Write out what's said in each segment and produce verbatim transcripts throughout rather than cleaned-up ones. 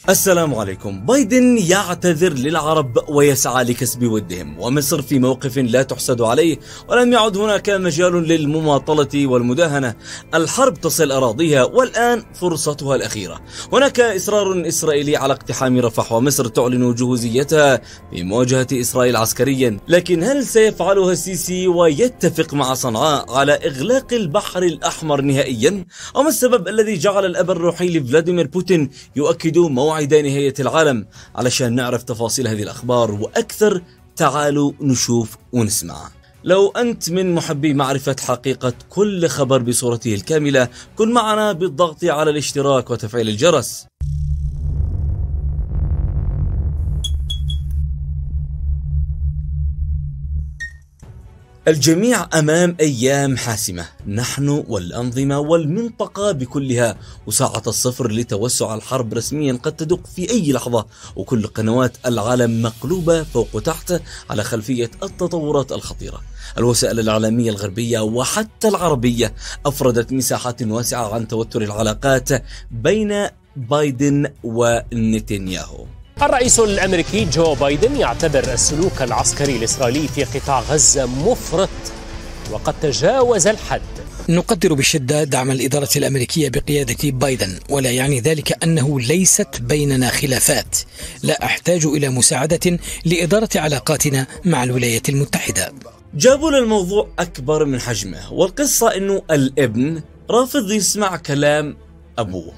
السلام عليكم. بايدن يعتذر للعرب ويسعى لكسب ودهم، ومصر في موقف لا تحسد عليه، ولم يعد هناك مجال للمماطلة والمداهنة. الحرب تصل أراضيها والآن فرصتها الأخيرة. هناك إصرار إسرائيلي على اقتحام رفح، ومصر تعلن جهوزيتها في مواجهة إسرائيل عسكريا. لكن هل سيفعلها السيسي ويتفق مع صنعاء على إغلاق البحر الأحمر نهائيا؟ وما السبب الذي جعل الأب الروحي لفلاديمير بوتين يؤكد موعد نهاية العالم؟ علشان نعرف تفاصيل هذه الأخبار وأكثر، تعالوا نشوف ونسمع. لو أنت من محبي معرفة حقيقة كل خبر بصورته الكاملة، كن معنا بالضغط على الاشتراك وتفعيل الجرس. الجميع أمام أيام حاسمة، نحن والأنظمة والمنطقة بكلها، وساعة الصفر لتوسع الحرب رسميا قد تدق في أي لحظة، وكل قنوات العالم مقلوبة فوق تحت على خلفية التطورات الخطيرة. الوسائل الإعلامية الغربية وحتى العربية أفردت مساحات واسعة عن توتر العلاقات بين بايدن ونتنياهو. الرئيس الأمريكي جو بايدن يعتبر السلوك العسكري الإسرائيلي في قطاع غزة مفرط وقد تجاوز الحد. نقدر بشدة دعم الإدارة الأمريكية بقيادة بايدن، ولا يعني ذلك أنه ليست بيننا خلافات. لا أحتاج إلى مساعدة لإدارة علاقاتنا مع الولايات المتحدة. جابوا للموضوع أكبر من حجمه، والقصة أنه الابن رافض يسمع كلام أبوه،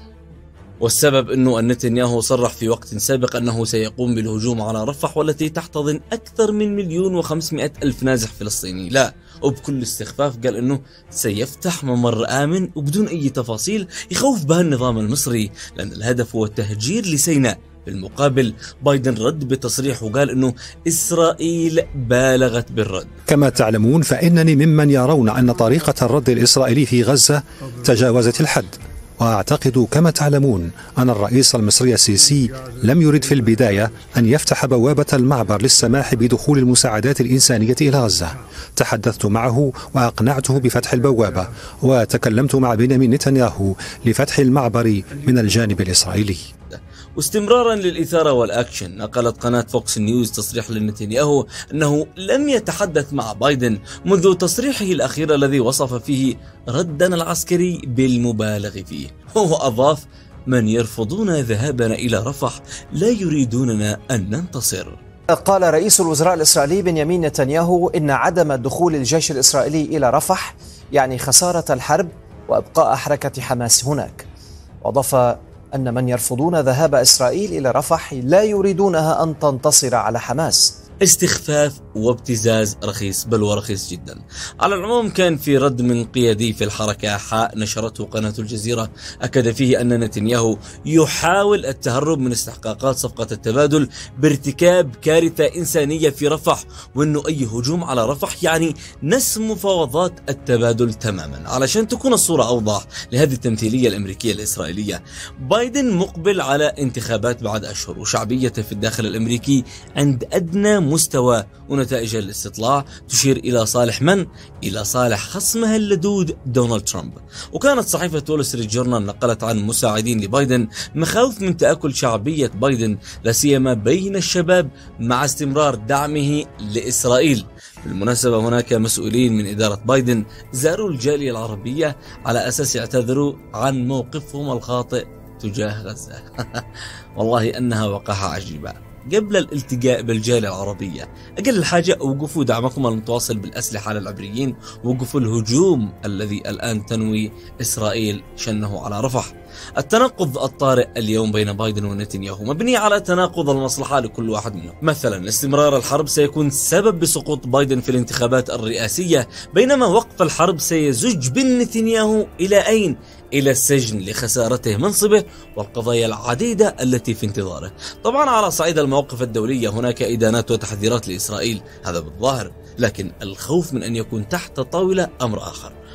والسبب أنه نتنياهو صرح في وقت سابق أنه سيقوم بالهجوم على رفح، والتي تحتضن أكثر من مليون وخمسمائة ألف نازح فلسطيني. لا، وبكل استخفاف قال أنه سيفتح ممر آمن وبدون أي تفاصيل يخوف بها النظام المصري، لأن الهدف هو التهجير لسيناء. بالمقابل بايدن رد بتصريح وقال أنه إسرائيل بالغت بالرد. كما تعلمون فإنني ممن يرون أن طريقة الرد الإسرائيلي في غزة تجاوزت الحد، وأعتقد كما تعلمون أن الرئيس المصري السيسي لم يرد في البداية أن يفتح بوابة المعبر للسماح بدخول المساعدات الإنسانية إلى غزة. تحدثت معه وأقنعته بفتح البوابة، وتكلمت مع بنيامين نتنياهو لفتح المعبر من الجانب الإسرائيلي. واستمرارا للإثارة والأكشن، نقلت قناة فوكس نيوز تصريح لنتنياهو أنه لم يتحدث مع بايدن منذ تصريحه الأخير الذي وصف فيه ردنا العسكري بالمبالغ فيه. هو أضاف: من يرفضون ذهابنا إلى رفح لا يريدوننا أن ننتصر. قال رئيس الوزراء الإسرائيلي بنيامين نتنياهو إن عدم دخول الجيش الإسرائيلي إلى رفح يعني خسارة الحرب وإبقاء حركة حماس هناك. وأضاف أن من يرفضون ذهاب إسرائيل إلى رفح لا يريدونها أن تنتصر على حماس. استخفاف وابتزاز رخيص، بل ورخيص جدا. على العموم، كان في رد من قيادي في الحركة حاء نشرته قناة الجزيرة أكد فيه أن نتنياهو يحاول التهرب من استحقاقات صفقة التبادل بارتكاب كارثة إنسانية في رفح، وأنه أي هجوم على رفح يعني نسف مفاوضات التبادل تماما. علشان تكون الصورة أوضح لهذه التمثيلية الأمريكية الإسرائيلية، بايدن مقبل على انتخابات بعد أشهر، وشعبيته في الداخل الأمريكي عند أدنى مستوى، ونتائج الاستطلاع تشير إلى صالح من؟ إلى صالح خصمها اللدود دونالد ترامب. وكانت صحيفة وول ستريت جورنال نقلت عن مساعدين لبايدن مخاوف من تآكل شعبية بايدن، لا سيما بين الشباب، مع استمرار دعمه لإسرائيل. بالمناسبة، هناك مسؤولين من إدارة بايدن زاروا الجالية العربية على أساس يعتذروا عن موقفهم الخاطئ تجاه غزة. والله أنها وقاحة عجيبة. قبل الالتقاء بالجالية العربية، أقل حاجة وقفوا دعمكم المتواصل بالأسلحة على العبريين، وقفوا الهجوم الذي الآن تنوي إسرائيل شنه على رفح. التناقض الطارئ اليوم بين بايدن ونتنياهو مبني على تناقض المصلحة لكل واحد منهم. مثلا، استمرار الحرب سيكون سبب بسقوط بايدن في الانتخابات الرئاسية، بينما وقف الحرب سيزج بن نتنياهو إلى أين؟ إلى السجن لخسارته منصبه والقضايا العديدة التي في انتظاره. طبعا على صعيد المواقف الدولية هناك إدانات وتحذيرات لإسرائيل، هذا بالظاهر، لكن الخوف من أن يكون تحت طاولة أمر آخر.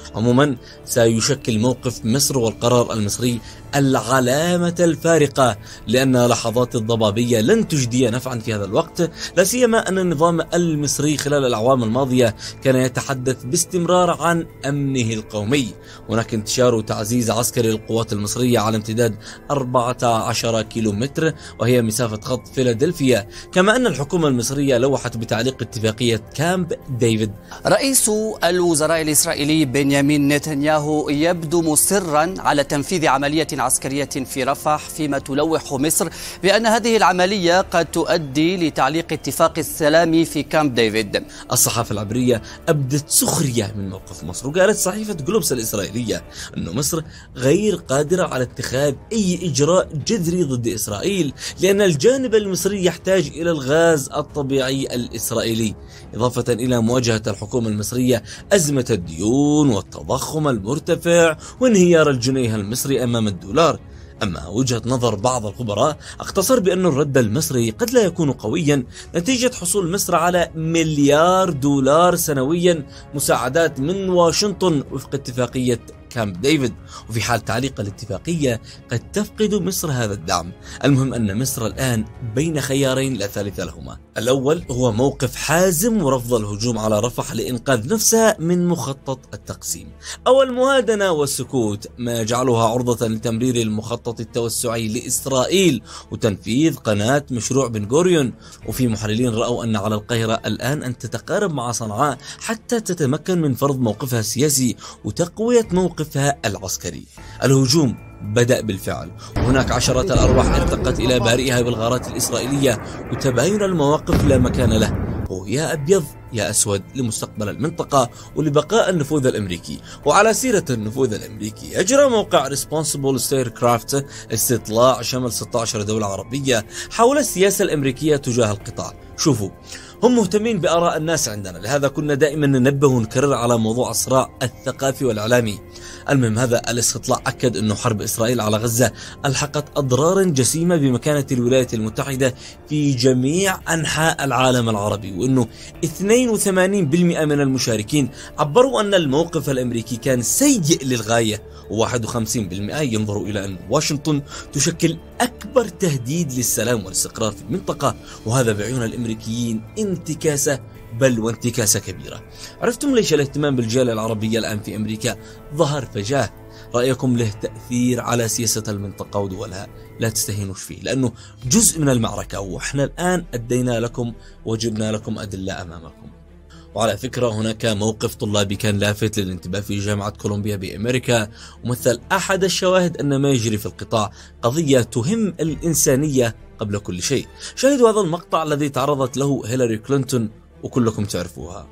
عموما سيشكل موقف مصر والقرار المصري العلامة الفارقة، لأن لحظات الضبابية لن تجدي نفعا في هذا الوقت، لا سيما أن النظام المصري خلال الأعوام الماضية كان يتحدث باستمرار عن أمنه القومي. هناك انتشار وتعزيز عسكري للقوات المصرية على امتداد أربعة عشر كيلومتر وهي مسافة خط فيلادلفيا، كما أن الحكومة المصرية لوحت بتعليق اتفاقية كامب ديفيد. رئيس الوزراء الإسرائيلي بنيامين نتنياهو يبدو مصرا على تنفيذ عملية عسكرية في رفح، فيما تلوح مصر بأن هذه العملية قد تؤدي لتعليق اتفاق السلام في كامب ديفيد. الصحافة العبرية أبدت سخرية من موقف مصر، وقالت صحيفة جلوبس الإسرائيلية أن مصر غير قادرة على اتخاذ أي إجراء جذري ضد إسرائيل، لأن الجانب المصري يحتاج إلى الغاز الطبيعي الإسرائيلي، إضافة إلى مواجهة الحكومة المصرية أزمة الديون والتضخم المرتفع وانهيار الجنيه المصري أمام الدولار. أما وجهة نظر بعض الخبراء اختصر بأن الرد المصري قد لا يكون قويا نتيجة حصول مصر على مليار دولار سنويا مساعدات من واشنطن وفق اتفاقية كامب ديفيد، وفي حال تعليق الاتفاقية قد تفقد مصر هذا الدعم. المهم أن مصر الآن بين خيارين لا ثالث لهما. الأول هو موقف حازم ورفض الهجوم على رفح لإنقاذ نفسها من مخطط التقسيم، أو المهادنة والسكوت، ما يجعلها عرضة لتمرير المخطط التوسعي لإسرائيل وتنفيذ قناة مشروع بن غوريون. وفي محللين رأوا أن على القاهرة الآن أن تتقارب مع صنعاء حتى تتمكن من فرض موقفها السياسي وتقوية موقفها العسكري. الهجوم بدأ بالفعل، وهناك عشرات الأرواح ارتقت إلى بارئها بالغارات الإسرائيلية، وتباين المواقف لا مكان له، هو يا أبيض يا أسود لمستقبل المنطقة ولبقاء النفوذ الأمريكي. وعلى سيرة النفوذ الأمريكي، أجرى موقع Responsible Statecraft استطلاع شمل ستة عشر دولة عربية حول السياسة الأمريكية تجاه القطاع. شوفوا، هم مهتمين بآراء الناس عندنا، لهذا كنا دائما ننبه ونكرر على موضوع الصراع الثقافي والإعلامي. المهم هذا الاستطلاع أكد أن حرب إسرائيل على غزة ألحقت أضرارا جسيمة بمكانة الولايات المتحدة في جميع أنحاء العالم العربي، وأنه اثنين وثمانين بالمئة من المشاركين عبروا أن الموقف الأمريكي كان سيء للغاية، وواحد وخمسين بالمئة ينظروا إلى أن واشنطن تشكل أكبر تهديد للسلام والاستقرار في المنطقة، وهذا بعيون الأمريكيين انتكاسة بل وانتكاسة كبيرة. عرفتم ليش الاهتمام بالجالية العربية الآن في أمريكا ظهر فجاه؟ رأيكم له تأثير على سياسة المنطقة ودولها، لا تستهينوش فيه، لأنه جزء من المعركة، وإحنا الآن أدينا لكم وجبنا لكم أدلة أمامكم. وعلى فكرة هناك موقف طلابي كان لافت للانتباه في جامعة كولومبيا بأمريكا، ومثل أحد الشواهد أن ما يجري في القطاع قضية تهم الإنسانية قبل كل شيء. شاهدوا هذا المقطع الذي تعرضت له هيلاري كلينتون وكلكم تعرفوها.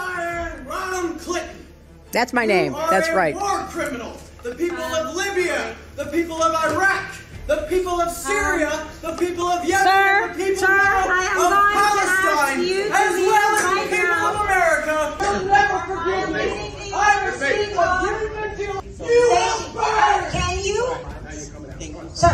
That's my name. That's right. War criminals. The people of Libya, the people of Iraq, the people of Syria, the people of Yemen, Sir, the people sir, of, I am of going to Palestine, ask you to as leave well as right the people now. of America. I'll never forgive me. I received what you did to you. will burn. Can you? Sir.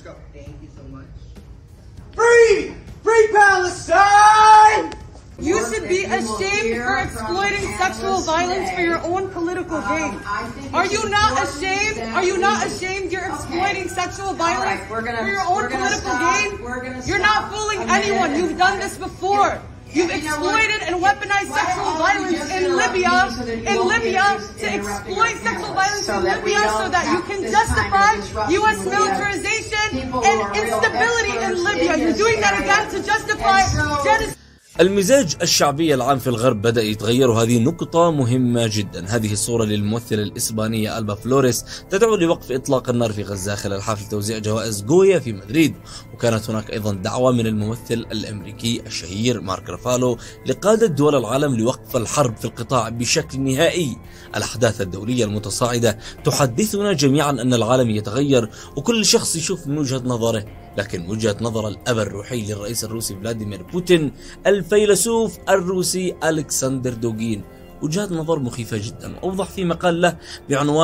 Free, free Palestine. You should be ashamed for exploiting sexual violence for your own political gain. Are you not ashamed? Are you not ashamed you're exploiting sexual violence for your own political gain? You're not fooling anyone. You've done this before. You've exploited and weaponized sexual violence in Libya, in Libya, to exploit sexual violence in Libya so that you can justify U S militarization and instability in Libya. You're doing that again to justify genocide. المزاج الشعبي العام في الغرب بدأ يتغير، وهذه نقطة مهمة جدا. هذه الصورة للممثلة الإسبانية ألبا فلوريس تدعو لوقف إطلاق النار في غزة خلال حفل توزيع جوائز جويا في مدريد. وكانت هناك أيضا دعوة من الممثل الأمريكي الشهير مارك رافالو لقادة دول العالم لوقف الحرب في القطاع بشكل نهائي. الأحداث الدولية المتصاعدة تحدثنا جميعا أن العالم يتغير وكل شخص يشوف من وجهة نظره، لكن وجهة نظر الأب الروحي للرئيس الروسي فلاديمير بوتين الفيلسوف الروسي ألكسندر دوغين وجهة نظر مخيفة جدا، أوضح في مقال له بعنوان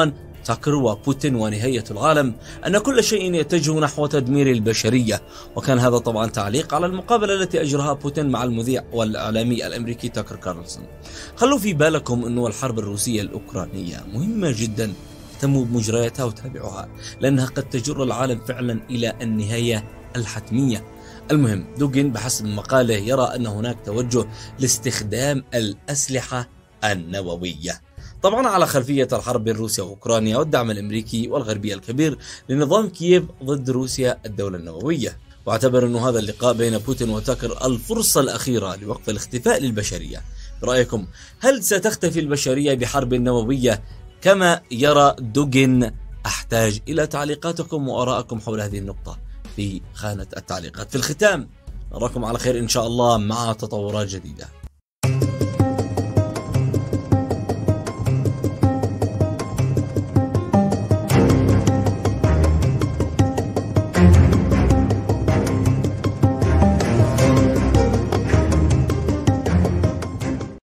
تاكر وبوتين ونهاية العالم أن كل شيء يتجه نحو تدمير البشرية. وكان هذا طبعا تعليق على المقابلة التي أجراها بوتين مع المذيع والإعلامي الأمريكي تاكر كارلسون. خلوا في بالكم أنه الحرب الروسية الأوكرانية مهمة جدا، اهتموا بمجرياتها وتابعوها لأنها قد تجر العالم فعلا إلى النهاية الحتمية. المهم دوغين بحسب مقاله يرى أن هناك توجه لاستخدام الأسلحة النووية، طبعا على خلفية الحرب بين روسيا وأوكرانيا والدعم الأمريكي والغربي الكبير لنظام كييف ضد روسيا الدولة النووية. واعتبر أن هذا اللقاء بين بوتين وتاكر الفرصة الأخيرة لوقف الاختفاء للبشرية. برأيكم هل ستختفي البشرية بحرب نووية كما يرى دوغين؟ أحتاج إلى تعليقاتكم وآرائكم حول هذه النقطة في خانة التعليقات. في الختام نراكم على خير إن شاء الله مع تطورات جديدة.